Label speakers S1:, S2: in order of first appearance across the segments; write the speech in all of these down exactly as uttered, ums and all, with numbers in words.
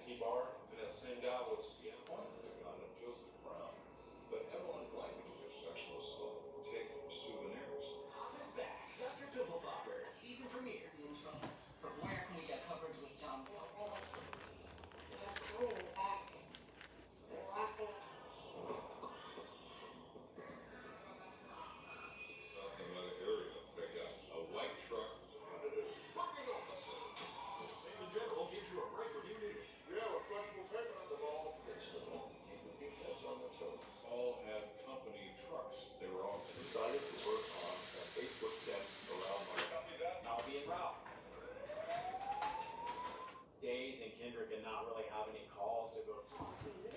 S1: T-bar, and that same guy was...
S2: Yeah, points to the gun of Joseph Brown. But everyone liked the sexual assault. Take souvenirs.
S3: Pop is back. Doctor Pimple Popper, season premiere.
S4: But where can we get coverage with Tom's help?
S5: Just coming in the back. The last thing.
S2: Talking about an area. They got a white truck.
S3: Hey, the general gives you a break when you need it.
S2: Yeah, a flexible paper on the ball. Keep the defense on their toes. All had company trucks. They were all decided to work on an eight-foot fence around my company.
S6: I'll be en route. Days and Kendrick did not really have any calls to go through.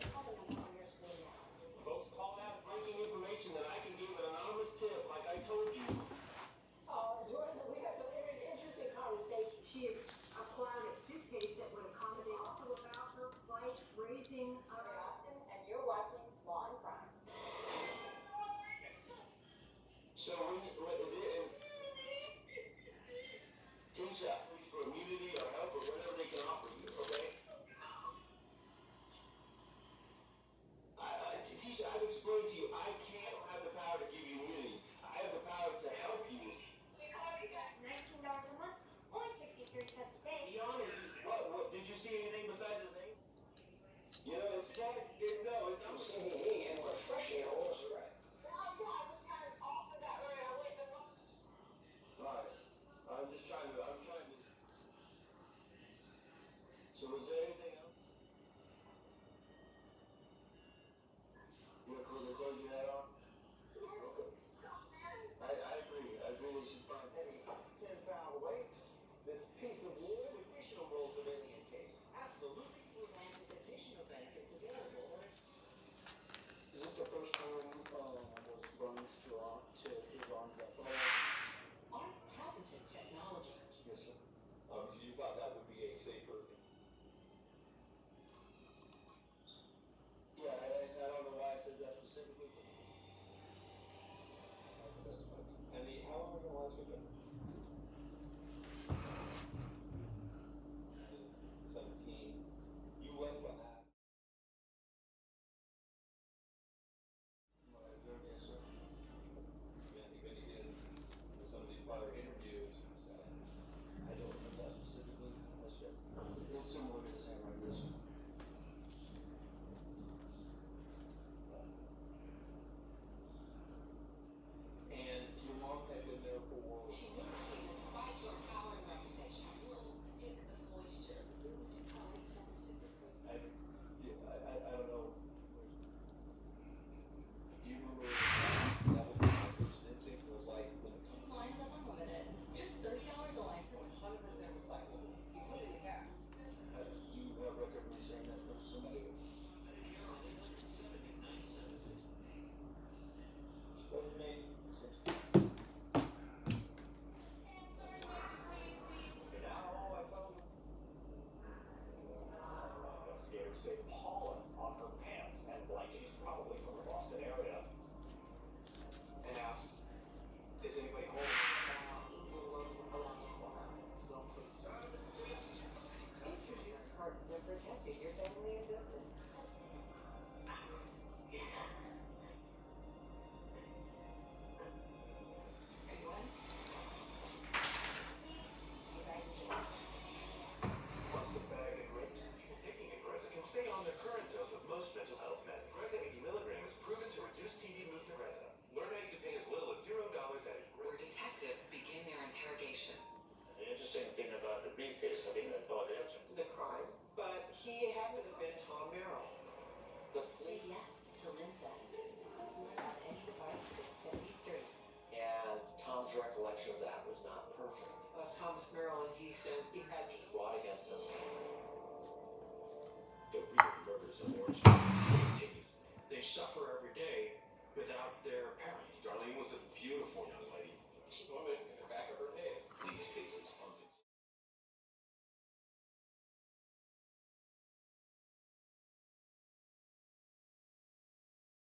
S3: Folks calling out breaking information that I can give an anonymous tip, like I told you.
S5: Oh, Jordan, we have some very interesting conversation.
S7: She acquired a suitcase that would accommodate also about her flight, raising
S5: I'm Austin, and you're watching Law and Crime.
S3: So when you, when it is, Tisha, please for immunity or help or whatever they can offer you, okay? I, I, Tisha, I've explained to you, I can't have the power to give you immunity. I have the power to help you.
S5: Your contract is nineteen dollars a month, or sixty-three cents a day.
S3: Be honest, what, what, did you see anything besides his name? You know, it's kind of, it, no, it's not seeing me and refreshing a horse, right? Alright, I'm just trying to, I'm trying to. So was there anything else? You want to close, close your head on? Okay. I, I agree, I agree we should find any ten pound weight. This piece of wood, additional rolls of alien tape. Absolutely full and with additional benefits available. Is this the first time um, was Bunnies to uh, to his arms up?
S4: Our patented technology.
S3: Yes, sir. Um, you thought that would be a safer. Yeah, I, I don't know why I said that specifically. And the how long ago last weekend? Seventeen. You left on that. Yes, sir. Yeah, he really did. With some of the prior interviews. I don't know that specifically. That's it. It's similar to his handwriting, yes, sir. And your mom had been there for.
S4: She knew she, despite your towering reputation, little stick of moisture.
S5: It was the colors that was super cool.
S3: I, yeah, I, I, I don't know. Do you remember that was my first instinct was like when it
S4: Two lines of unlimited. Just thirty dollars a line.
S3: one hundred percent recyclable, including the gas. Uh, do you have record of me saying that to somebody? What made six? Now I found
S6: Investigators say pollen on her pants and like she's probably from the Boston area.
S3: and asked, is anybody home?
S4: Even lurking around the corner. Someplace. Introduce partner protecting your family and business. Anyone? You guys are doing
S3: Once the bag and grips, people taking Ingrezza can stay on their current dose of most mental health meds. Ingrezza eighty milligrams proven to reduce T D mood Ingrezza. Learn how you can pay as little as zero dollars at
S4: where
S3: Ingrezza.
S4: detectives begin their interrogation.
S1: The interesting thing about the briefcase, I think that Bob answered.
S4: The crime, but he happened to have been Tom Merrill. Say yes to Lincest. Learn on any device with Steady Street.
S8: And Tom's recollection of that was not perfect.
S4: Uh, Thomas Merrill, and he says he had
S8: Just brought against him.
S3: The real murders of Orange.